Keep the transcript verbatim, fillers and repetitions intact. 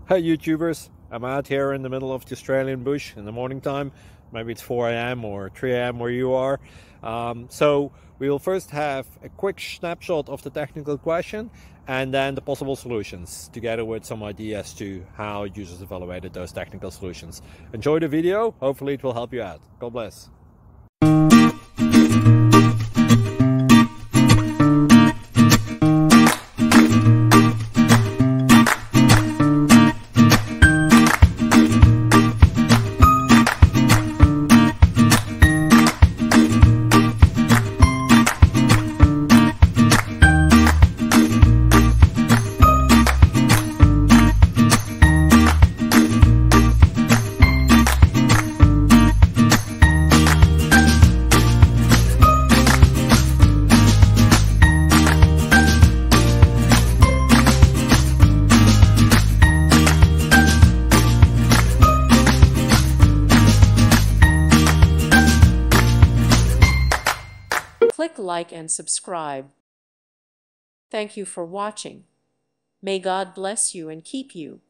Hey YouTubers, I'm out here in the middle of the Australian bush in the morning time. Maybe it's four A M or three A M where you are. Um, so we will first have a quick snapshot of the technical question and then the possible solutions, together with some ideas to how users evaluated those technical solutions. Enjoy the video, hopefully it will help you out. God bless. Click like and subscribe. Thank you for watching. May God bless you and keep you.